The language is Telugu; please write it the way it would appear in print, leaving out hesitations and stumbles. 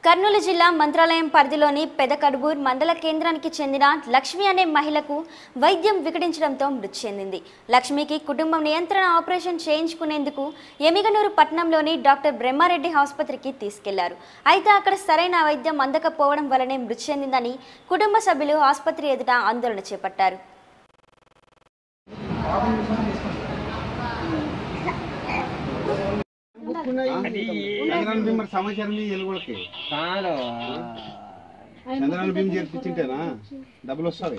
కర్నూలు జిల్లా మంత్రాలయం పరిధిలోని పెదకడుగూర్ మండల కేంద్రానికి చెందిన లక్ష్మి అనే మహిళకు వైద్యం వికటించడంతో మృతి చెందింది. లక్ష్మికి కుటుంబం నియంత్రణ ఆపరేషన్ చేయించుకునేందుకు ఎమిగనూరు పట్టణంలోని డాక్టర్ బ్రహ్మారెడ్డి ఆసుపత్రికి తీసుకెళ్లారు. అయితే అక్కడ సరైన వైద్యం అందకపోవడం వల్లనే మృతి చెందిందని కుటుంబ సభ్యులు ఆసుపత్రి ఎదుట ఆందోళన చేపట్టారు. సమాచారం చంద్రాల భీమ్ చేర్పించింటేనా డబ్బులు వస్తాయి.